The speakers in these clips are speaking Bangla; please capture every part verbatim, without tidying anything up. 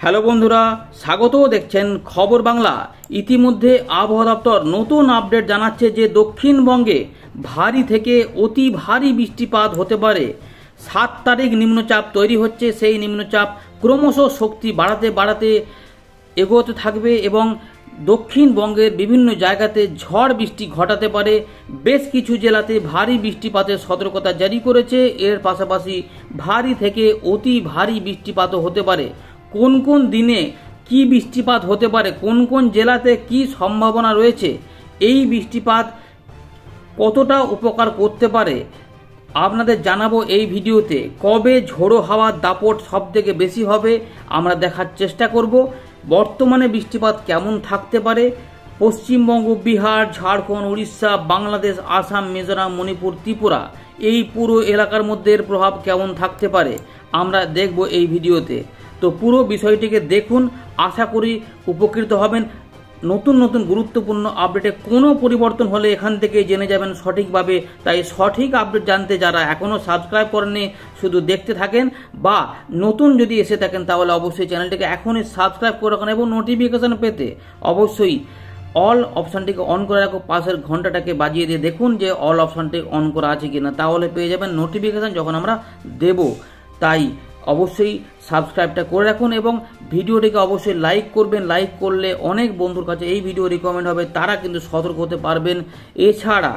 হ্যালো বন্ধুরা, স্বাগত। দেখছেন খবর বাংলা। ইতিমধ্যে আবহাওয়া দপ্তর নতুন আপডেট জানাচ্ছে যে দক্ষিণবঙ্গে ভারী থেকে অতি ভারী বৃষ্টিপাত হতে পারে। সাত তারিখ নিম্নচাপ তৈরি হচ্ছে, সেই নিম্নচাপ ক্রমশ শক্তি বাড়াতে বাড়াতে এগোতে থাকবে এবং দক্ষিণবঙ্গের বিভিন্ন জায়গাতে ঝড় বৃষ্টি ঘটাতে পারে। বেশ কিছু জেলাতে ভারী বৃষ্টিপাতের সতর্কতা জারি করেছে। এর পাশাপাশি ভারী থেকে অতি ভারী বৃষ্টিপাতও হতে পারে। কোন কোন দিনে কি বৃষ্টিপাত হতে পারে, কোন কোন জেলাতে কি সম্ভাবনা রয়েছে, এই বৃষ্টিপাত কতটা উপকার করতে পারে আপনাদের জানাবো এই ভিডিওতে। কবে ঝোড়ো হাওয়ার দাপট সব থেকে বেশি হবে আমরা দেখার চেষ্টা করব। বর্তমানে বৃষ্টিপাত কেমন থাকতে পারে, পশ্চিমবঙ্গ, বিহার, ঝাড়খণ্ড, উড়িষ্যা, বাংলাদেশ, আসাম, মিজোরাম, মণিপুর, ত্রিপুরা, এই পুরো এলাকার মধ্যে এর প্রভাব কেমন থাকতে পারে আমরা দেখব এই ভিডিওতে। তো পুরো বিষয়টিকে দেখুন, আশা করি উপকৃত হবেন। নতুন নতুন গুরুত্বপূর্ণ আপডেটে কোনো পরিবর্তন হলে এখান থেকে জেনে যাবেন সঠিকভাবে। তাই সঠিক আপডেট জানতে যারা এখনও সাবস্ক্রাইব করেননি, শুধু দেখতে থাকেন, বা নতুন যদি এসে থাকেন তাহলে অবশ্যই চ্যানেলটিকে এখনই সাবস্ক্রাইব করে রাখুন এবং নোটিফিকেশন পেতে অবশ্যই অল অপশানটিকে অন করে রাখো। পাশের ঘন্টাটাকে বাজিয়ে দিয়ে দেখুন যে অল অপশানটি অন করা আছে কিনা, তাহলে পেয়ে যাবেন নোটিফিকেশন যখন আমরা দেব। তাই অবশ্যই সাবস্ক্রাইবটা করে রাখুন এবং ভিডিওটিকে অবশ্যই লাইক করবেন। লাইক করলে অনেক বন্ধুর কাছে এই ভিডিও রিকমেন্ড হবে, তারা কিন্তু সতর্ক হতে পারবেন। এছাড়া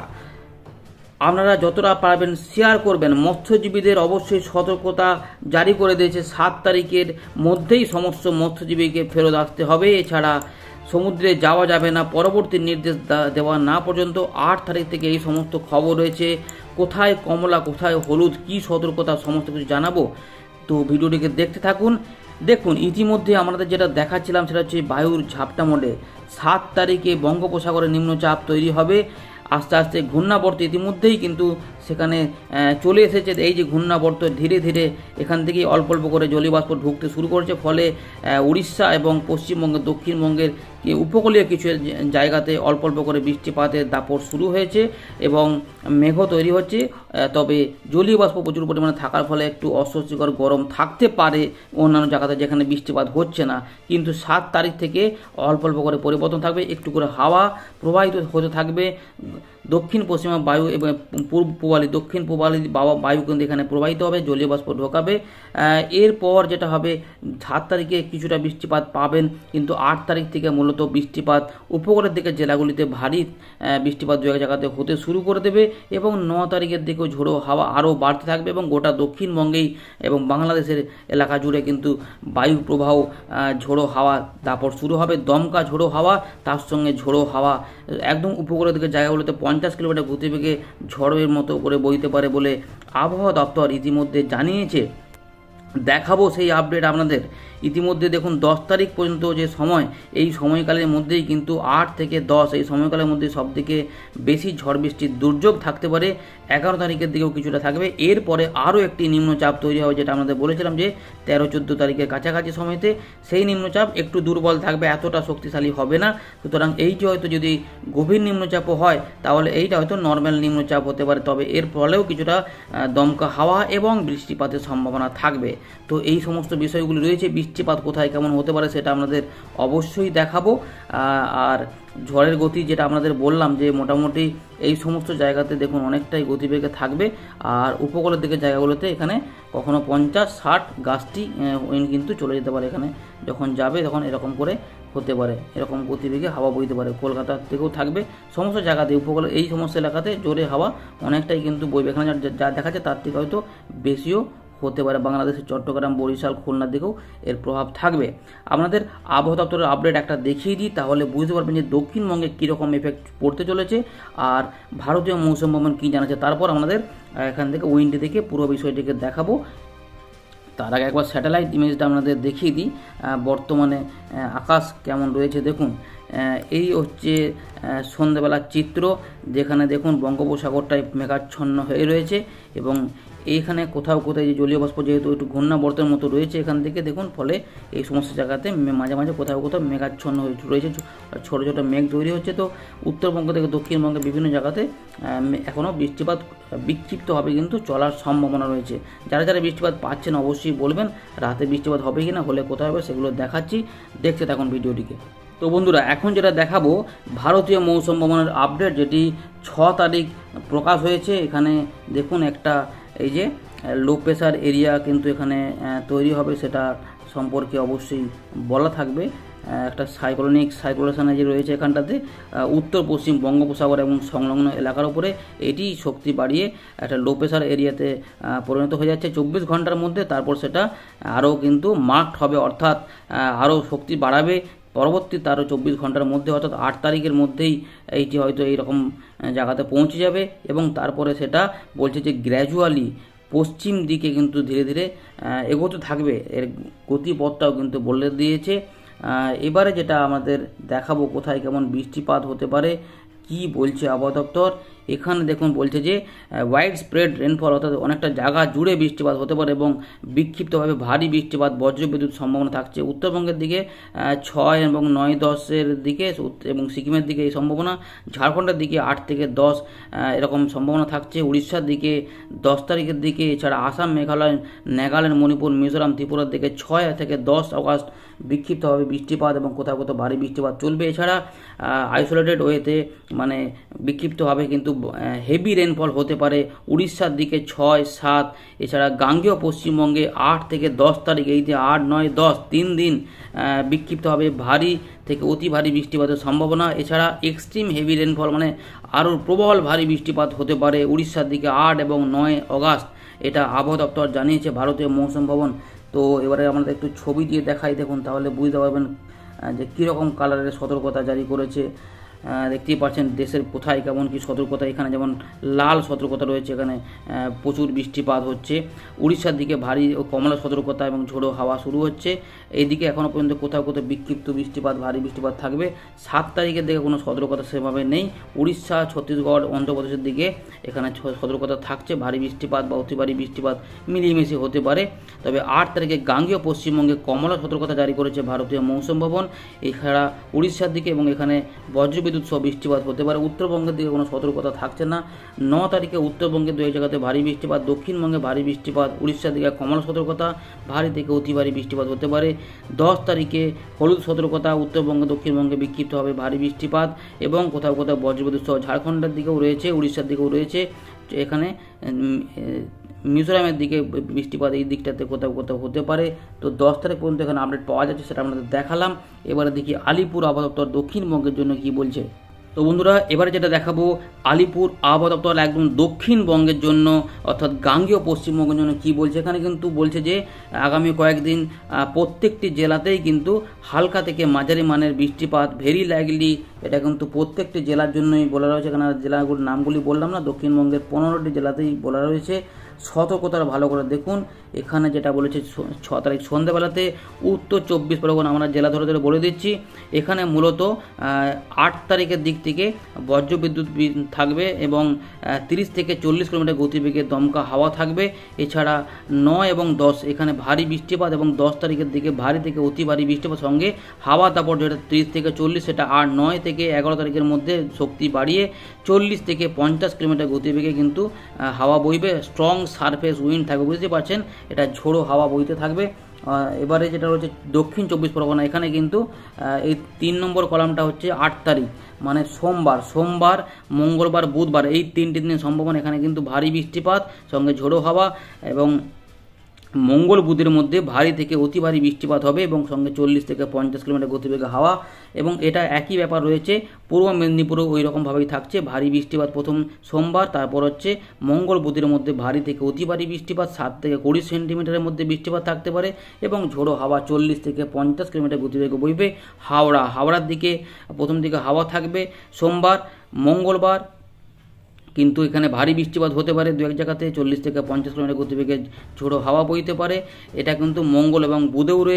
আপনারা যতটা পারবেন শেয়ার করবেন। মৎস্যজীবীদের অবশ্যই সতর্কতা জারি করে দিয়েছে, সাত তারিখের মধ্যেই সমস্ত মৎস্যজীবীকে ফেরত আসতে হবে। এছাড়া সমুদ্রে যাওয়া যাবে না পরবর্তী নির্দেশ দেওয়া না পর্যন্ত। আট তারিখ থেকে এই সমস্ত খবর রয়েছে, কোথায় কমলা কোথায় হলুদ, কি সতর্কতা, সমস্ত কিছু জানাবো। তো ভিডিওটিকে দেখতে থাকুন। দেখুন, ইতিমধ্যে আমাদের যেটা দেখাচ্ছিলাম সেটা হচ্ছে বায়ুর ঝাপটা মোডে সাত তারিখে বঙ্গোপসাগরে নিম্নচাপ তৈরি হবে। আস্তে আস্তে ঘূর্ণাবর্ত ইতিমধ্যেই কিন্তু সেখানে চলে এসেছে। এই যে ঘূর্ণাবর্ত ধীরে ধীরে এখান থেকেই অল্প অল্প করে জলীয়বাষ্প ঢুকতে শুরু করেছে, ফলে উড়িষ্যা এবং পশ্চিমবঙ্গের দক্ষিণবঙ্গের উপকূলীয় কিছু জায়গাতে অল্প অল্প করে বৃষ্টিপাতের দাপট শুরু হয়েছে এবং মেঘ তৈরি হচ্ছে। তবে জলীয় বাষ্প প্রচুর পরিমাণে থাকার ফলে একটু অস্বস্তিকর গরম থাকতে পারে অন্যান্য জায়গাতে যেখানে বৃষ্টিপাত হচ্ছে না। কিন্তু সাত তারিখ থেকে অল্প অল্প করে পরিবর্তন থাকবে, একটু করে হাওয়া প্রবাহিত হতে থাকবে। দক্ষিণ পশ্চিমা বায়ু এবং পূর্ব পূবালি দক্ষিণ পূবালি বায়ু কিন্তু এখানে প্রবাহিত হবে, জলীয় বাষ্প ঢোকাবে। এরপর যেটা হবে, সাত তারিখে কিছুটা বৃষ্টিপাত পাবেন, কিন্তু আট তারিখ থেকে মূলত বৃষ্টিপাত উপকূলের দিকে জেলাগুলিতে ভারী বৃষ্টিপাত দু এক জায়গাতে হতে শুরু করে দেবে এবং ন তারিখের দিকেও ঝোড়ো হাওয়া আরও বাড়তে থাকবে এবং গোটা দক্ষিণবঙ্গেই এবং বাংলাদেশের এলাকা জুড়ে কিন্তু বায়ু প্রবাহ, ঝোড়ো হাওয়া দাপট শুরু হবে। দমকা ঝোড়ো হাওয়া, তার সঙ্গে ঝোড়ো হাওয়া একদম উপকূলের দিকে জায়গাগুলোতে পঞ্চাশ কিলোমিটার গতিবেগে ঝড়ের মতো করে বইতে পারে বলে আবহাওয়া দপ্তর ইতিমধ্যে জানিয়েছে। দেখাবো সেই আপডেট আপনাদের। ইতিমধ্যে দেখুন, দশ তারিখ পর্যন্ত যে সময়, এই সময়কালের মধ্যেই কিন্তু আট থেকে দশ এই সময়কালের মধ্যে সবথেকে বেশি ঝড় বৃষ্টির দুর্যোগ থাকতে পারে। এগারো তারিখের দিকেও কিছুটা থাকবে। এরপরে আরও একটি নিম্নচাপ তৈরি হবে, যেটা আমাদের বলেছিলাম যে তেরো চোদ্দো তারিখের কাছাকাছি সময়তে সেই নিম্নচাপ একটু দুর্বল থাকবে, এতটা শক্তিশালী হবে না। সুতরাং এইটি হয়তো যদি গভীর নিম্নচাপও হয় তাহলে এইটা হয়তো নর্মাল নিম্নচাপ হতে পারে, তবে এর ফলেও কিছুটা দমকা হাওয়া এবং বৃষ্টিপাতের সম্ভাবনা থাকবে। তো এই সমস্ত বিষয়গুলি রয়েছে। বৃষ্টিপাত কোথায় কেমন হতে পারে সেটা আপনাদের অবশ্যই দেখাবো। আর ঝড়ের গতি যেটা আপনাদের বললাম যে মোটামুটি এই সমস্ত জায়গাতে দেখুন অনেকটাই গতিবেগে থাকবে। আর উপকূলের দিকে জায়গাগুলোতে এখানে কখনো পঞ্চাশ ষাট গাছটি উইন্ড কিন্তু চলে যেতে পারে। এখানে যখন যাবে তখন এরকম করে হতে পারে, এরকম গতিবেগে হাওয়া বইতে পারে। কলকাতা থেকেও থাকবে, সমস্ত জায়গাতে উপকূলে এই সমস্ত এলাকাতে জোরে হাওয়া অনেকটাই কিন্তু বইবে। এখানে যা দেখাচ্ছে তার থেকে হয়তো বেশিও হতে পারে। বাংলাদেশের চট্টগ্রাম, বরিশাল, খুলনার দিকেও এর প্রভাব থাকবে। আপনাদের আবহাওয়া দপ্তরের আপডেট একটা দেখিয়ে দিই, তাহলে বুঝতে পারবেন যে দক্ষিণবঙ্গে কীরকম এফেক্ট পড়তে চলেছে আর ভারতীয় মৌসুম ভবন কী জানাচ্ছে। তারপর আমাদের এখান থেকে উইন্ডে থেকে পুরো বিষয়টিকে দেখাবো। তার আগে একবার স্যাটেলাইট ইমেজটা আপনাদের দেখিয়ে দিই, বর্তমানে আকাশ কেমন রয়েছে। দেখুন, এই হচ্ছে সন্ধ্যাবেলার চিত্র, যেখানে দেখুন বঙ্গোপসাগরটায় মেঘাচ্ছন্ন হয়ে রয়েছে এবং এইখানে কোথাও কোথায় যে জলীয় বাষ্প যেহেতু একটু ঘূর্ণাবর্তের মতো রয়েছে এখান থেকে দেখুন, ফলে এই সমস্ত জায়গাতে মাঝে মাঝে কোথাও কোথাও মেঘাচ্ছন্ন রয়েছে, ছোটো ছোটো মেঘ তৈরি হচ্ছে। তো উত্তরবঙ্গ থেকে দক্ষিণবঙ্গে বিভিন্ন জায়গাতে এখনও বৃষ্টিপাত বিক্ষিপ্তভাবে কিন্তু চলার সম্ভাবনা রয়েছে। যারা যারা বৃষ্টিপাত পাচ্ছেন অবশ্যই বলবেন রাতে বৃষ্টিপাত হবে কি না, হলে কোথায় হবে সেগুলো দেখাচ্ছি, দেখতে থাকুন ভিডিওটিকে। তো বন্ধুরা, এখন যেটা দেখাবো ভারতীয় মৌসুম ভবনের আপডেট, যেটি ছ তারিখ প্রকাশ হয়েছে। এখানে দেখুন একটা এই যে লো প্রেশার এরিয়া কিন্তু এখানে তৈরি হবে, সেটা সম্পর্কে অবশ্যই বলা থাকবে। একটা সাইক্লোনিক সাইক্লোশনে যে রয়েছে এখানটাতে উত্তর পশ্চিম বঙ্গোপসাগর এবং সংলগ্ন এলাকার উপরে এটি শক্তি বাড়িয়ে একটা লো প্রেশার এরিয়াতে পরিণত হয়ে যাচ্ছে চব্বিশ ঘন্টার মধ্যে। তারপর সেটা আরও কিন্তু মার্কড হবে, অর্থাৎ আরও শক্তি বাড়াবে পরবর্তী তারও চব্বিশ ঘন্টার মধ্যে, অর্থাৎ আট তারিখের মধ্যেই এইটি হয়তো এইরকম জায়গাতে পৌঁছে যাবে। এবং তারপরে সেটা বলছে যে গ্র্যাজুয়ালি পশ্চিম দিকে কিন্তু ধীরে ধীরে এগোতে থাকবে, এর গতিপথটাও কিন্তু বলে দিয়েছে। এবারে যেটা আমাদের দেখাবো কোথায় কেমন বৃষ্টিপাত হতে পারে, কি বলছে আবহাওয়া দপ্তর। এখানে দেখুন বলছে যে ওয়াইড স্প্রেড রেনফল, অর্থাৎ অনেকটা জায়গা জুড়ে বৃষ্টিপাত হতে পারে এবং বিক্ষিপ্তভাবে ভারী বৃষ্টিপাত বজ্রবিদ্যুৎ সম্ভাবনা থাকছে উত্তরবঙ্গের দিকে ছয় এবং নয় দশের দিকে এবং সিকিমের দিকে এই সম্ভাবনা, ঝাড়খণ্ডের দিকে আট থেকে দশ এরকম সম্ভাবনা থাকছে, উড়িষ্যার দিকে দশ তারিখের দিকে, এছাড়া আসাম, মেঘালয়, নাগাল্যান্ড, মণিপুর, মিজোরাম, ত্রিপুরার দিকে ছয় থেকে দশ আগস্ট বিক্ষিপ্তভাবে বৃষ্টিপাত এবং কোথাও কোথাও ভারী বৃষ্টিপাত চলবে। এছাড়া আইসোলেটেড ওয়েতে মানে বিক্ষিপ্তভাবে কিন্তু হেভি রেনফল হতে পারে উড়িষ্যার দিকে ছয় সাত, এছাড়া গাঙ্গেয় পশ্চিমবঙ্গে আট থেকে দশ তারিখ, এই যে আট নয় দশ তিন দিন বিক্ষিপ্তভাবে ভারী থেকে অতি ভারী বৃষ্টিপাতের সম্ভাবনা। এছাড়া এক্সট্রিম হেভি রেনফল মানে আরও প্রবল ভারী বৃষ্টিপাত হতে পারে উড়িষ্যার দিকে আট এবং নয় আগস্ট, এটা আবহাওয়া দপ্তর জানিয়েছে ভারতীয় মৌসুম ভবন। তো এবারে আমাদের একটু ছবি দিয়ে দেখাই, দেখুন তাহলে বুঝতে পারবেন যে কীরকম কালারের সতর্কতা জারি করেছে। দেখতেই পাচ্ছেন দেশের কোথায় কেমন কি সতর্কতা। এখানে যেমন লাল সতর্কতা রয়েছে, এখানে প্রচুর বৃষ্টিপাত হচ্ছে। উড়িষ্যার দিকে ভারী ও কমলা সতর্কতা এবং ঝোড়ো হাওয়া শুরু হচ্ছে। এইদিকে এখনও পর্যন্ত কোথাও কোথাও বিক্ষিপ্ত বৃষ্টিপাত ভারী বৃষ্টিপাত থাকবে। সাত তারিখের দিকে কোনো সতর্কতা সেভাবে নেই। উড়িষ্যা, ছত্তিশগড়, অন্ধ্রপ্রদেশের দিকে এখানে সতর্কতা থাকছে, ভারী বৃষ্টিপাত বা অতি ভারী বৃষ্টিপাত মিলিয়ে হতে পারে। তবে আট তারিখে গাঙ্গেয় পশ্চিমবঙ্গে কমলা সতর্কতা জারি করেছে ভারতীয় মৌসুম ভবন। এছাড়া উড়িষ্যার দিকে এবং এখানে বজ্র বিদ্যুৎ সহ বৃষ্টিপাত হতে পারে। উত্তরবঙ্গের দিকে কোনো সতর্কতা থাকছে না। ন তারিখে উত্তরবঙ্গের দু এক জায়গাতে ভারী বৃষ্টিপাত, দক্ষিণবঙ্গে ভারী বৃষ্টিপাত, উড়িষ্যার দিকে কমলা সতর্কতা, ভারী থেকে অতি ভারী বৃষ্টিপাত হতে পারে। দশ তারিখে হলুদ সতর্কতা, উত্তরবঙ্গে দক্ষিণবঙ্গে বিক্ষিপ্ত হবে ভারী বৃষ্টিপাত এবং কোথাও কোথাও বজ্রবিদ্যুৎ সহ ঝাড়খণ্ডের দিকেও রয়েছে, উড়িষ্যার দিকেও রয়েছে। এখানে মিজোরামের দিকে বৃষ্টিপাত এই দিকটাতে কোথাও কোথাও হতে পারে। তো দশ তারিখ পর্যন্ত এখানে আপডেট পাওয়া যাচ্ছে, সেটা আপনাদের দেখালাম। এবারে দেখি আলিপুর আবহাওয়া দপ্তর দক্ষিণবঙ্গের জন্য কি বলছে। তো বন্ধুরা, এবারে যেটা দেখাবো আলিপুর আবহাওয়া দপ্তর একদম দক্ষিণবঙ্গের জন্য অর্থাৎ গাঙ্গেয় পশ্চিমবঙ্গের জন্য কি বলছে। এখানে কিন্তু বলছে যে আগামী কয়েকদিন প্রত্যেকটি জেলাতেই কিন্তু হালকা থেকে মাঝারি মানের বৃষ্টিপাত, ভেরি লাইকলি, এটা কিন্তু প্রত্যেকটি জেলার জন্যই বলা রয়েছে। এখানে জেলাগুলোর নামগুলি বললাম না, দক্ষিণবঙ্গের পনেরোটি জেলাতেই বলা রয়েছে। সতর্কতা ভালো করে দেখুন, এখানে যেটা বলেছে ছ তারিখ সন্ধ্যাবেলাতে উত্তর চব্বিশ পরগনা, আমরা জেলা ধরে ধরে বলে দিচ্ছি। এখানে মূলত আট তারিখের দিক থেকে বজ্রবিদ্যুৎ থাকবে এবং তিরিশ থেকে চল্লিশ কিলোমিটার গতিবেগে দমকা হাওয়া থাকবে। এছাড়া নয় এবং দশ এখানে ভারী বৃষ্টিপাত এবং দশ তারিখের দিকে ভারী থেকে অতি ভারী বৃষ্টিপাত সঙ্গে হাওয়া দাপট যেটা তিরিশ থেকে চল্লিশ, সেটা আর নয় থেকে এগারো তারিখের মধ্যে শক্তি বাড়িয়ে চল্লিশ থেকে পঞ্চাশ কিলোমিটার গতিবেগে কিন্তু হাওয়া বইবে। স্ট্রং সারফেস উইন্ড থাকবে, বুঝতে পারছেন, এটা ঝোড়ো হাওয়া বইতে থাকবে। এবারে যেটা রয়েছে দক্ষিণ চব্বিশ পরগনা, এখানে কিন্তু এই তিন নম্বর কলামটা হচ্ছে আট তারিখ মানে সোমবার, সোমবার মঙ্গলবার বুধবার এই তিনটি দিনের সম্ভাবনা। এখানে কিন্তু ভারী বৃষ্টিপাত সঙ্গে ঝোড়ো হাওয়া এবং মঙ্গল বুধের মধ্যে ভারী থেকে অতি ভারী বৃষ্টিপাত হবে এবং সঙ্গে চল্লিশ থেকে পঞ্চাশ কিলোমিটার গতিবেগে হাওয়া। এবং এটা একই ব্যাপার রয়েছে পূর্ব মেদিনীপুরেও ওই রকমভাবেই থাকছে, ভারী বৃষ্টিপাত প্রথম সোমবার, তারপর হচ্ছে মঙ্গল বুধের মধ্যে ভারী থেকে অতি ভারী বৃষ্টিপাত, সাত থেকে কুড়ি সেন্টিমিটারের মধ্যে বৃষ্টিপাত থাকতে পারে এবং ঝোড়ো হাওয়া চল্লিশ থেকে পঞ্চাশ কিলোমিটার গতিবেগে বইবে। হাওড়া হাওড়ার দিকে প্রথম দিকে হাওয়া থাকবে সোমবার, মঙ্গলবার কিন্তু এখানে ভারী বৃষ্টিপাত হতে পারে দু এক জায়গাতে, চল্লিশ থেকে পঞ্চাশ কিলোমিটার গতিবেগে ঝোড়ো হাওয়া বইতে পারে। এটা কিন্তু মঙ্গল এবং বুধেও রয়েছে।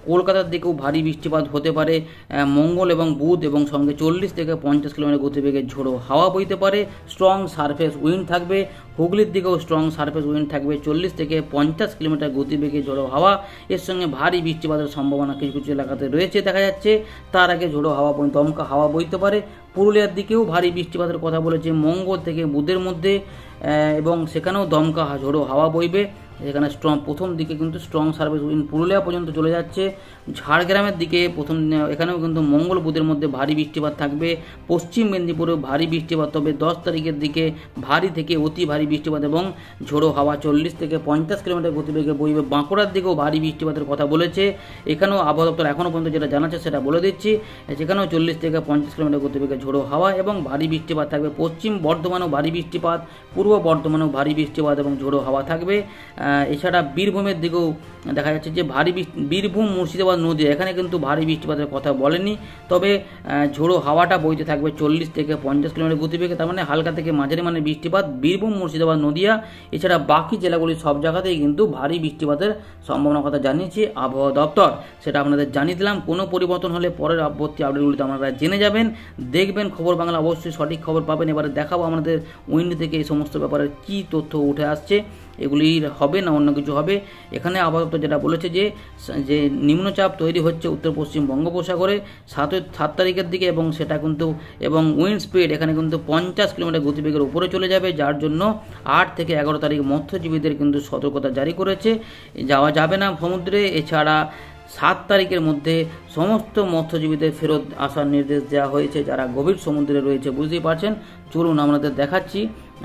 কলকাতার দিকেও ভারী বৃষ্টিপাত হতে পারে মঙ্গল এবং বুধ, এবং সঙ্গে চল্লিশ থেকে পঞ্চাশ কিলোমিটার গতিবেগে ঝোড়ো হাওয়া বইতে পারে। স্ট্রং সারফেস উইন্ড থাকবে। হুগলির দিকেও স্ট্রং সারফেস উইন্ড থাকবে, চল্লিশ থেকে পঞ্চাশ কিলোমিটার গতিবেগে ঝোড়ো হাওয়া। এর সঙ্গে ভারী বৃষ্টিপাতের সম্ভাবনা কিছু কিছু এলাকাতে রয়েছে দেখা যাচ্ছে। তার আগে ঝোড়ো হাওয়া দমকা হাওয়া বইতে পারে। পুরুলিয়ার দিকেও ভারী বৃষ্টিপাতের কথা বলেছে মঙ্গল থেকে বুধের মধ্যে, এবং সেখানেও দমকা ঝোড়ো হাওয়া বইবে। এখানে স্ট্রং প্রথম দিকে কিন্তু স্ট্রং সার্ভিস উইন্ড পুরুলিয়া পর্যন্ত চলে যাচ্ছে। ঝাড়গ্রামের দিকে প্রথম এখানেও কিন্তু মঙ্গল বুধের মধ্যে ভারী বৃষ্টিপাত থাকবে। পশ্চিম মেদিনীপুরেও ভারী বৃষ্টিপাত হবে দশ তারিখের দিকে, ভারী থেকে অতি ভারী বৃষ্টিপাত এবং ঝোড়ো হাওয়া চল্লিশ থেকে পঞ্চাশ কিলোমিটার গতিবেগে বইবে। বাঁকুড়ার দিকেও ভারী বৃষ্টিপাতের কথা বলেছে। এখানেও আবহাওয়া দপ্তর এখনও পর্যন্ত যেটা জানাচ্ছে সেটা বলে দিচ্ছি, সেখানেও চল্লিশ থেকে পঞ্চাশ কিলোমিটার গতিবেগে ঝোড়ো হাওয়া এবং ভারী বৃষ্টিপাত থাকবে। পশ্চিম বর্ধমানেও ভারী বৃষ্টিপাত, পূর্ব বর্ধমানেও ভারী বৃষ্টিপাত এবং ঝোড়ো হাওয়া থাকবে। এছাড়া বীরভূমের দিকেও দেখা যাচ্ছে যে ভারী বীরভূম, মুর্শিদাবাদ, নদীয়া এখানে কিন্তু ভারী বৃষ্টিপাতের কথা বলেনি, তবে ঝোড়ো হাওয়াটা বইতে থাকবে চল্লিশ থেকে পঞ্চাশ কিলোমিটার গতিবেগে, তার মানে হালকা থেকে মাঝারি মানের বৃষ্টিপাত বীরভূম, মুর্শিদাবাদ, নদীয়া। এছাড়া বাকি জেলাগুলির সব জায়গাতেই কিন্তু ভারী বৃষ্টিপাতের সম্ভাবনার কথা জানিয়েছে আবহাওয়া দপ্তর, সেটা আপনাদের জানিয়ে দিলাম। কোনো পরিবর্তন হলে পরের আপত্তি আপডেটগুলিতে আপনারা জেনে যাবেন। দেখবেন খবর বাংলা, অবশ্যই সঠিক খবর পাবেন। এবারে দেখাবো আমাদের উইন্ড থেকে এই সমস্ত ব্যাপারে কী তথ্য উঠে আসছে, এগুলির হবে না অন্য কিছু হবে। এখানে আপাতত যেটা বলেছে যে যে নিম্নচাপ তৈরি হচ্ছে উত্তর পশ্চিম বঙ্গোপসাগরে সাত সাত তারিখের দিকে, এবং সেটা কিন্তু এবং উইন্ড স্পিড এখানে কিন্তু পঞ্চাশ কিলোমিটার গতিবেগের উপরে চলে যাবে, যার জন্য আট থেকে এগারো তারিখ মৎস্যজীবীদের কিন্তু সতর্কতা জারি করেছে, যাওয়া যাবে না সমুদ্রে। এছাড়া সাত তারিখের মধ্যে সমস্ত মৎস্যজীবীদের ফেরত আসার নির্দেশ দেওয়া হয়েছে যারা গভীর সমুদ্রে রয়েছে, বুঝতেই পারছেন। চলুন আমাদের দেখাচ্ছি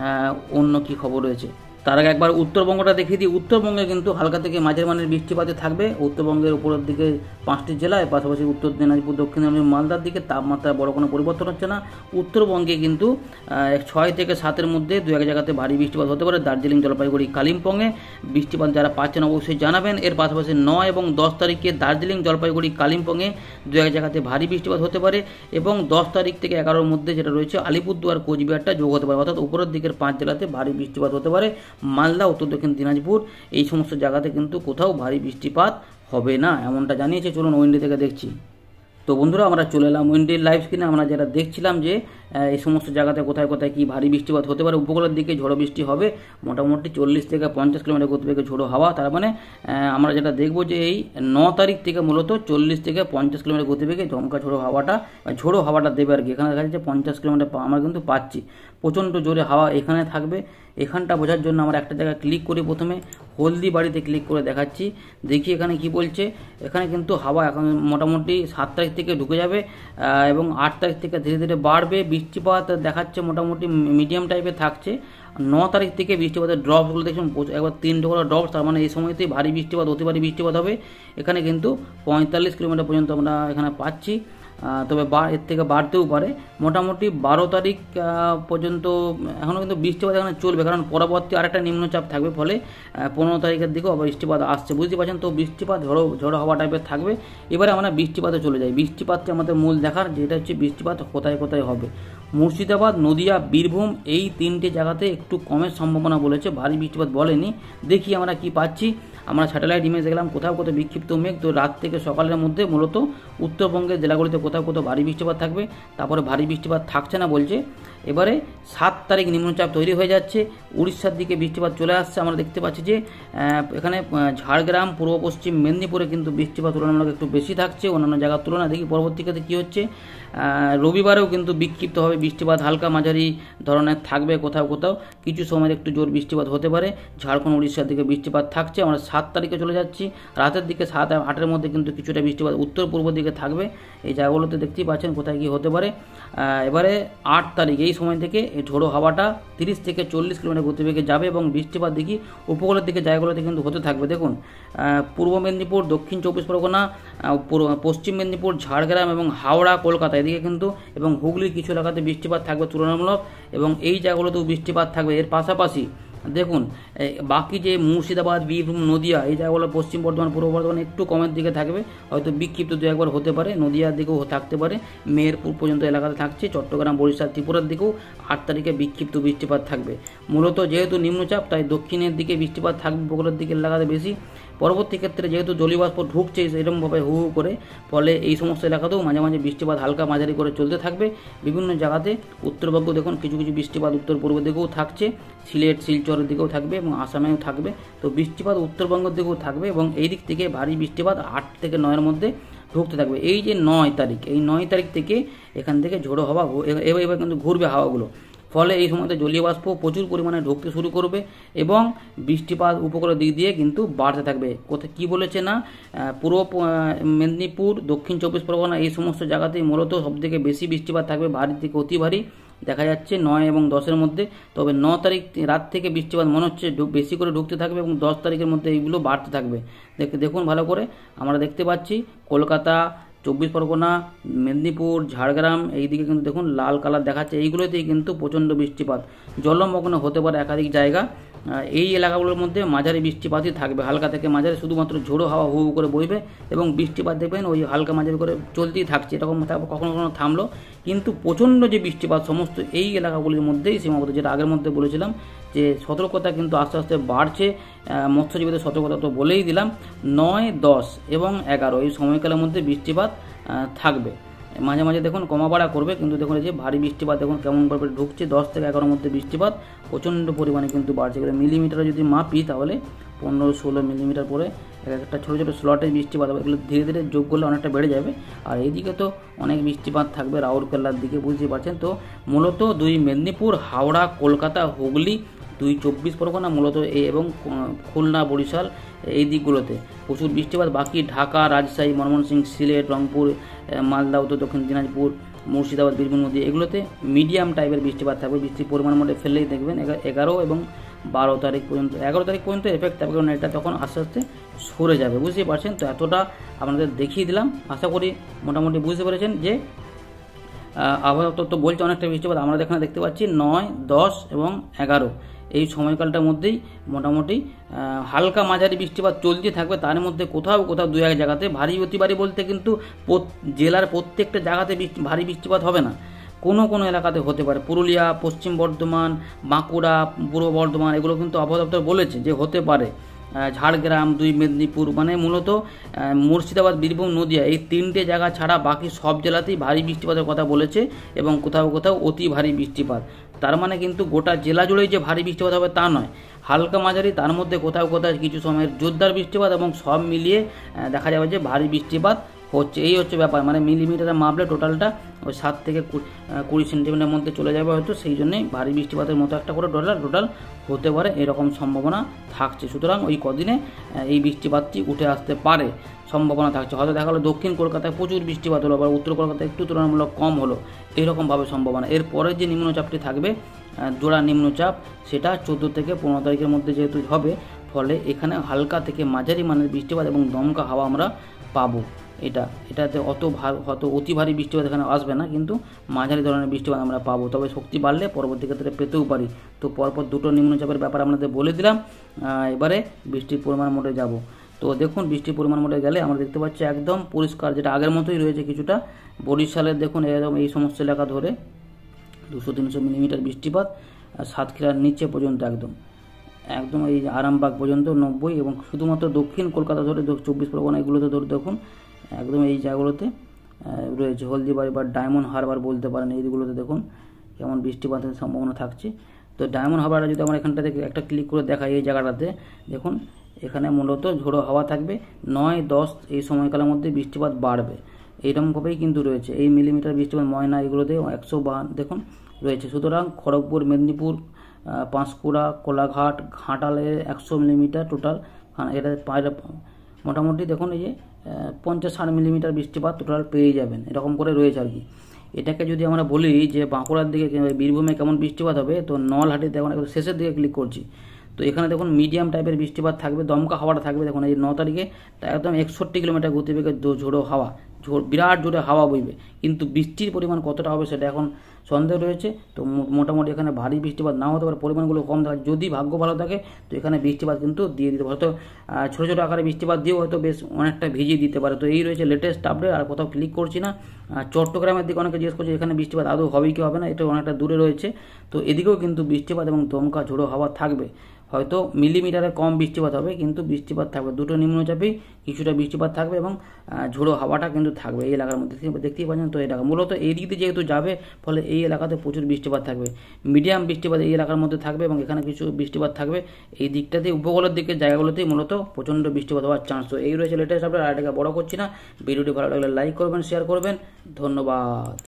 অন্য কি খবর রয়েছে। তার আগে একবার উত্তরবঙ্গটা দেখিয়ে দিই। উত্তরবঙ্গে কিন্তু হালকা থেকে মাঝারি মানের বৃষ্টিপাতে থাকবে। উত্তরবঙ্গের উপরের দিকে পাঁচটি জেলায়, পাশাপাশি উত্তর দিনাজপুর, দক্ষিণ দিনাজপুর, মালদার দিকে তাপমাত্রা বড় কোনো পরিবর্তন হচ্ছে না। উত্তরবঙ্গে কিন্তু ছয় থেকে সাতের মধ্যে দু এক জায়গাতে ভারী বৃষ্টিপাত হতে পারে। দার্জিলিং, জলপাইগুড়ি, কালিম্পংয়ে বৃষ্টিপাত যারা পাচ্ছেন অবশ্যই জানাবেন। এর পাশাপাশি নয় এবং দশ তারিখে দার্জিলিং, জলপাইগুড়ি, কালিম্পংয়ে দু এক জায়গাতে ভারী বৃষ্টিপাত হতে পারে, এবং দশ তারিখ থেকে এগারোর মধ্যে যেটা রয়েছে আলিপুরদুয়ার, কোচবিহারটা যোগ হতে পারে, অর্থাৎ উপরের দিকের পাঁচ জেলাতে ভারী বৃষ্টিপাত হতে পারে। মালদা, উত্তর দক্ষিণ দিনাজপুর এই সমস্ত জায়গাতে কিন্তু কোথাও ভারী বৃষ্টিপাত হবে না, এমনটা জানিয়েছে। চলুন উইন্ডি থেকে দেখছি। তো বন্ধুরা, আমরা চলে এলাম উইন্ডির লাইভ স্ক্রিনে। আমরা যেটা দেখছিলাম যে এই সমস্ত জায়গাতে কোথায় কোথায় কি ভারী বৃষ্টিপাত হতে পারে। উপকূলের দিকে ঝোড়ো বৃষ্টি হবে, মোটামুটি চল্লিশ থেকে পঞ্চাশ কিলোমিটার গতিবেগে ঝোড়ো হাওয়া। তার মানে আমরা যেটা দেখবো যে এই ন তারিখ থেকে মূলত চল্লিশ থেকে পঞ্চাশ কিলোমিটার গতিবেগে দমকা ঝোড়ো হাওয়াটা ঝোড়ো হাওয়াটা দেবে আর কি। এখানে দেখা যাচ্ছে পঞ্চাশ কিলোমিটার আমরা কিন্তু পাচ্ছি, প্রচণ্ড জোরে হাওয়া এখানে থাকবে। এখানটা বোঝার জন্য আমরা একটা জায়গায় ক্লিক করি, প্রথমে হলদিবাড়িতে ক্লিক করে দেখাচ্ছি, দেখি এখানে কি বলছে। এখানে কিন্তু হাওয়া এখন মোটামুটি সাত তারিখ থেকে ঢুকে যাবে এবং আট তারিখ থেকে ধীরে ধীরে বাড়বে। বৃষ্টিপাত দেখাচ্ছে মোটামুটি মিডিয়াম টাইপের থাকছে। ন তারিখ থেকে বৃষ্টিপাতের ড্রপসগুলো দেখুন, একবার তিন টুকরা ড্রপস, তার মানে এই সময়তেই ভারী বৃষ্টিপাত, অতি ভারী বৃষ্টিপাত হবে। এখানে কিন্তু পঁয়তাল্লিশ কিলোমিটার পর্যন্ত আমরা এখানে পাচ্ছি, তবে এর থেকে বাড়তেও পারে। মোটামুটি বারো তারিখ পর্যন্ত এখনও কিন্তু বৃষ্টিপাত এখানে চলবে, কারণ পরবর্তী আরেকটা নিম্নচাপ থাকবে, ফলে পনেরো তারিখের দিকেও আবার বৃষ্টিপাত আসছে, বুঝতে পারছেন। তো বৃষ্টিপাত ঝড়ো ঝড়ো হাওয়া টাইপের থাকবে। এবারে আমরা বৃষ্টিপাতে চলে যাই। বৃষ্টিপাতটি আমাদের মূল দেখার, যেটা হচ্ছে বৃষ্টিপাত কোথায় কোথায় হবে। মুর্শিদাবাদ, নদিয়া, বীরভূম এই তিনটে জায়গাতে একটু কমের সম্ভাবনা বলেছে, ভারী বৃষ্টিপাত বলেনি। দেখি আমরা কি পাচ্ছি। আমরা স্যাটেলাইট ইমেজ দেখলাম কোথাও কোথাও বিক্ষিপ্ত মেঘ। তো রাত থেকে সকালের মধ্যে মূলত উত্তরবঙ্গের জেলাগুলিতে কোথাও কোথাও ভারী বৃষ্টিপাত থাকবে, তারপরে ভারী বৃষ্টিপাত থাকছে না বলছে। এবারে সাত তারিখ নিম্নচাপ তৈরি হয়ে যাচ্ছে, উড়িষ্যার দিকে বৃষ্টিপাত চলে আসছে। আমরা দেখতে পাচ্ছি যে এখানে ঝাড়গ্রাম, পূর্ব পশ্চিম মেদিনীপুরে কিন্তু বৃষ্টিপাত তুলনামূলক একটু বেশি থাকছে অন্যান্য জায়গার তুলনায়। দেখি পরবর্তীকালে কী হচ্ছে। রবিবারেও কিন্তু বিক্ষিপ্তভাবে বৃষ্টিপাত হালকা মাঝারি ধরনের থাকবে, কোথাও কোথাও কিছু সময় একটু জোর বৃষ্টিপাত হতে পারে। ঝাড়খণ্ড, উড়িষ্যার দিকে বৃষ্টিপাত থাকছে। আমরা সাত তারিখে চলে যাচ্ছি, রাতের দিকে সাত আটের মধ্যে কিন্তু কিছুটা বৃষ্টিপাত উত্তর পূর্ব দিকে থাকবে। এই জায়গাগুলোতে দেখতেই পাচ্ছেন কোথায় কী হতে পারে। এবারে আট তারিখ এই সময় থেকে এই ঝোড়ো হাওয়াটা তিরিশ থেকে চল্লিশ কিলোমিটার গতিবেগে যাবে, এবং বৃষ্টিপাত দেখি উপকূলের দিকে জায়গাগুলোতে কিন্তু হতে থাকবে। দেখুন পূর্ব মেদিনীপুর, দক্ষিণ চব্বিশ পরগনা, পশ্চিম মেদিনীপুর, ঝাড়গ্রাম এবং হাওড়া, কলকাতা এদিকে কিন্তু, এবং হুগলির কিছু এলাকাতে বৃষ্টিপাত থাকবে তুলনামূলক, এবং এই জায়গাগুলোতেও বৃষ্টিপাত থাকবে। এর পাশাপাশি দেখুন বাকি যে মুর্শিদাবাদ, বীরভূম, নদিয়া এই জায়গাগুলো পশ্চিম বর্ধমান, পূর্ব বর্ধমান একটু কমের দিকে থাকবে, হয়তো বিক্ষিপ্ত দু একবার হতে পারে। নদিয়ার দিকেও থাকতে পারে, মেহেরপুর পর্যন্ত এলাকাতে থাকছে। চট্টগ্রাম, বরিশাল, ত্রিপুরার দিকেও আট তারিখে বিক্ষিপ্ত বৃষ্টিপাত থাকবে। মূলত যেহেতু নিম্নচাপ, তাই দক্ষিণের দিকে বৃষ্টিপাত থাকবে, উপকূলের দিকে এলাকাতে বেশি। পরবর্তী ক্ষেত্রে যেহেতু জলীয়বাষ্প ঢুকছে এরকমভাবে হু হু করে, ফলে এই সমস্ত এলাকাতেও মাঝে মাঝে বৃষ্টিপাত হালকা মাঝারি করে চলতে থাকবে। বিভিন্ন জায়গাতে উত্তরবঙ্গ দেখুন কিছু কিছু বৃষ্টিপাত উত্তর পূর্ব দিকেও থাকছে, সিলেট শিলচরের দিকেও থাকবে এবং আসামেও থাকবে। তো বৃষ্টিপাত উত্তরবঙ্গের দিকেও থাকবে এবং এই দিক থেকে ভারী বৃষ্টিপাত আট থেকে নয়ের মধ্যে ঢুকতে থাকবে। এই যে নয় তারিখ, এই নয় তারিখ থেকে এখান থেকে ঝোড়ো হাওয়া এবার এবার কিন্তু ঘুরবে হাওয়াগুলো, ফলে এই সময়তে জলীয় বাষ্প প্রচুর পরিমাণে ঢুকতে শুরু করবে এবং বৃষ্টিপাত উপকূলের দিক দিয়ে কিন্তু বাড়তে থাকবে। কোথায় কী বলেছে না, পূর্ব মেদিনীপুর, দক্ষিণ চব্বিশ পরগনা এই সমস্ত জায়গাতেই মূলত সবথেকে বেশি বৃষ্টিপাত থাকবে, ভারী থেকে অতি ভারী দেখা যাচ্ছে নয় এবং দশের মধ্যে। তবে ন তারিখ রাত থেকে বৃষ্টিপাত মনে হচ্ছে বেশি করে ঢুকতে থাকবে এবং দশ তারিখের মধ্যে এইগুলো বাড়তে থাকবে। দেখুন ভালো করে আমরা দেখতে পাচ্ছি কলকাতা, চব্বিশ পরগনা, মেদিনীপুর, ঝাড়গ্রাম এইদিকে কিন্তু দেখুন লাল কালার দেখাচ্ছে, এইগুলোতেই কিন্তু প্রচণ্ড বৃষ্টিপাত, জলমগ্ন হতে পারে একাধিক জায়গা। এই এলাকাগুলোর মধ্যে মাঝারি বৃষ্টিপাতই থাকবে, হালকা থেকে মাঝারি, শুধুমাত্র ঝোড়ো হাওয়া হু হু করে বইবে এবং বৃষ্টিপাত দেখবেন ওই হালকা মাঝারি করে চলতেই থাকছে, এরকম কখনো কখনো থামলো, কিন্তু প্রচণ্ড যে বৃষ্টিপাত সমস্ত এই এলাকাগুলির মধ্যেই সীমাবদ্ধ। যেটা আগের মধ্যে বলেছিলাম যে সতর্কতা কিন্তু আস্তে আস্তে বাড়ছে, মৎস্যজীবীদের সতর্কতা তো বলেই দিলাম। নয়, দশ এবং এগারো এই সময়কালের মধ্যে বৃষ্টিপাত থাকবে, মাঝে মাঝে দেখুন কমা বাড়া করবে, কিন্তু দেখুন এই যে ভারী বৃষ্টিপাত দেখুন কেমনভাবে ঢুকছে। দশ থেকে এগারোর মধ্যে বৃষ্টিপাত প্রচণ্ড পরিমাণে কিন্তু বাড়ছে, মিলিমিটারে যদি মাপি তাহলে পনেরো ষোলো মিলিমিটার পরে এক একটা ছোটো ছোটো স্লটে বৃষ্টিপাত হবে, এগুলো ধীরে ধীরে যোগ করলে অনেকটা বেড়ে যাবে। আর এইদিকে তো অনেক বৃষ্টিপাত থাকবে রাউরকেল্লার দিকে, বুঝতে পারছেন। তো মূলত দুই মেদিনীপুর, হাওড়া, কলকাতা, হুগলি, দুই চব্বিশ পরগনা মূলত এই এবং খুলনা, বরিশাল এই দিকগুলোতে প্রচুর বৃষ্টিপাত। বাকি ঢাকা, রাজশাহী, ময়মনসিংহ, সিলেট, রংপুর, মালদা, উত্তর দক্ষিণ দিনাজপুর, মুর্শিদাবাদ, বীরভূম নদী এগুলোতে মিডিয়াম টাইপের বৃষ্টিপাত থাকবে। বৃষ্টির পরিমাণ মধ্যে ফেললেই দেখবেন এগারো এবং বারো তারিখ পর্যন্ত, এগারো তারিখ পর্যন্ত এফেক্ট থাকবে, কারণ এটা তখন আস্তে আস্তে সরে যাবে, বুঝতেই পারছেন। তো এতটা আপনাদের দেখিয়ে দিলাম, আশা করি মোটামুটি বুঝতে পেরেছেন যে আবহাওয়া দপ্তর তো বলছে অনেকটা বৃষ্টিপাত, আমরা এখানে দেখতে পাচ্ছি নয়, দশ এবং এগারো এই সময়কালটার মধ্যেই মোটামুটি হালকা মাঝারি বৃষ্টিপাত চলতে থাকবে। তার মধ্যে কোথাও কোথাও দু এক জায়গাতে ভারী অতি ভারী বলতে কিন্তু জেলার প্রত্যেকটা জায়গাতে ভারী বৃষ্টিপাত হবে না, কোনো কোনো এলাকাতে হতে পারে। পুরুলিয়া, পশ্চিম বর্ধমান, বাঁকুড়া, পূর্ব বর্ধমান এগুলো কিন্তু আবহাওয়া দপ্তর বলেছে যে হতে পারে। ঝাড়গ্রাম, দুই মেদিনীপুর মানে মূলত মুর্শিদাবাদ, বীরভূম, নদিয়া এই তিনটে জায়গা ছাড়া বাকি সব জেলাতেই ভারী বৃষ্টিপাতের কথা বলেছে এবং কোথাও কোথাও অতি ভারী বৃষ্টিপাত। তার মানে কিন্তু গোটা জেলা জুড়েই যে ভারী বৃষ্টিপাত হবে তা নয়, হালকা মাঝারি, তার মধ্যে কোথাও কোথাও কিছু সময়ের জোরদার বৃষ্টিপাত এবং সব মিলিয়ে দেখা যাবে যে ভারী বৃষ্টিপাত হচ্ছে। এই হচ্ছে ব্যাপার, মানে মিলিমিটারে মাপলে টোটালটা ওই সাত থেকে কুড়ি সেন্টিমিটারের মধ্যে চলে যাবে হয়তো, সেই জন্যই ভারী বৃষ্টিপাতের মতো একটা করে টোটাল টোটাল হতে পারে এরকম সম্ভাবনা থাকছে। সুতরাং ওই কদিনে এই বৃষ্টিপাতটি উঠে আসতে পারে, সম্ভাবনা থাকছে। হয়তো দেখা গেলো দক্ষিণ কলকাতায় প্রচুর বৃষ্টিপাত হলো, আবার উত্তর কলকাতায় একটু তুলনামূলক কম হলো, এইরকমভাবে সম্ভাবনা। এরপরে যে নিম্নচাপটি থাকবে জোড়া নিম্নচাপ, সেটা চোদ্দো থেকে পনেরো তারিখের মধ্যে যেহেতু হবে, ফলে এখানে হালকা থেকে মাঝারি মানের বৃষ্টিপাত এবং দমকা হাওয়া আমরা পাবো। এটা এটাতে অত হয়তো অতি ভারী বৃষ্টিপাত এখানে আসবে না, কিন্তু মাঝারি ধরনের বৃষ্টিপাত আমরা পাবো, তবে শক্তি বাড়লে পরবর্তী ক্ষেত্রে পেতেও পারি। তো পরপর দুটো নিম্নচাপের ব্যাপার আপনাদের বলে দিলাম। এবারে বৃষ্টির পরিমাণ মোটে যাব। তো দেখুন বৃষ্টির পরিমাণ মোটে গেলে আমরা দেখতে পাচ্ছি একদম পরিষ্কার, যেটা আগের মতোই রয়েছে কিছুটা। বরিশালের দেখুন এরকম এই সমস্ত এলাকা ধরে দুশো তিনশো মিলিমিটার বৃষ্টিপাত, সাতক্ষীরার নিচে পর্যন্ত একদম একদম এই আরামবাগ পর্যন্ত নব্বই, এবং শুধুমাত্র দক্ষিণ কলকাতা ধরে চব্বিশ পরগনা এগুলোতে ধরে দেখুন একদম এই জায়গাগুলোতে রয়েছে, হলদিবাড়ি বা ডায়মন্ড হারবার বলতে পারেন, এইগুলোতে দেখুন কেমন বৃষ্টিপাতের সম্ভাবনা থাকছে। তো ডায়মন্ড হারবারটা যদি আমরা এখানটা থেকে একটা ক্লিক করে দেখাই, এই জায়গাটাতে দেখুন এখানে মূলত ঝোড়ো হাওয়া থাকবে, নয় দশ এই সময়কালের মধ্যে বৃষ্টিপাত বাড়বে, এইরকমভাবেই কিন্তু রয়েছে। এই মিলিমিটার বৃষ্টিপাত ময়না এগুলোতে একশো বাহান্ন দেখুন রয়েছে। সুতরাং খড়গপুর, মেদিনীপুর, পাঁশকুড়া, কোলাঘাট, ঘাটালে একশো মিলিমিটার টোটাল, এটা মোটামুটি দেখুন এই যে পঞ্চাশ ষাট মিলিমিটার বৃষ্টিপাত টোটাল পেয়ে যাবেন, এরকম করে রয়েছে আর কি। এটাকে যদি আমরা বলি যে বাঁকুড়ার দিকে বীরভূমে কেমন বৃষ্টিপাত হবে, তো নলহাটিতে এখন শেষের দিকে ক্লিক করছি, তো এখানে দেখুন মিডিয়াম টাইপের বৃষ্টিপাত থাকবে, দমকা হাওয়াটা থাকবে। দেখুন এই ন তারিখে একদম একষট্টি কিলোমিটার গতিবেগে ঝোড়ো হাওয়া, বিরাট জোরে হাওয়া বইবে, কিন্তু বৃষ্টির পরিমাণ কতটা হবে সেটা এখন সন্দেহ রয়েছে। তো মোটামুটি এখানে ভারী বৃষ্টিপাত না হতে পারে, পরিমাণগুলো কম থাকে, যদি ভাগ্য ভালো থাকে তো এখানে বৃষ্টিপাত কিন্তু দিয়ে দিতে পারে, হয়তো ছোটো ছোটো আকারে বৃষ্টিপাত দিয়েও হয়তো বেশ অনেকটা ভিজিয়ে দিতে পারে। তো এই রয়েছে লেটেস্ট আপডেট, আর কোথাও ক্লিক করছি না। চট্টগ্রামের দিকে অনেকে জিজ্ঞেস করছে এখানে বৃষ্টিপাত আদৌ হবে কি হবে না, এটা অনেকটা দূরে রয়েছে। তো এদিকেও কিন্তু বৃষ্টিপাত এবং দমকা ঝোড়ো হাওয়া থাকবে, হয়তো মিলিমিটারে কম বৃষ্টিপাত হবে, কিন্তু বৃষ্টিপাত থাকবে। দুটো নিম্নচাপেই কিছুটা বৃষ্টিপাত থাকবে এবং ঝোড়ো হাওয়াটা কিন্তু থাকবে এই এলাকার মধ্যে, দেখতেই পাচ্ছেন। তো এলাকা মূলত এই দিক দিয়ে যেহেতু যাবে, ফলে এই এলাকাতে প্রচুর বৃষ্টিপাত থাকবে। মিডিয়াম বৃষ্টিপাত এই এলাকার মধ্যে থাকবে এবং এখানে কিছু বৃষ্টিপাত থাকবে। এই দিকটাতে উপকূলের দিকের জায়গাগুলোতেই মূলত প্রচণ্ড বৃষ্টিপাত হওয়ার চান্স। তো এই রয়েছে লেটেস্ট আপডেট। আর এটাকে বড় করছি না। ভিডিওটি ভালো লাগলে লাইক করবেন, শেয়ার করবেন। ধন্যবাদ।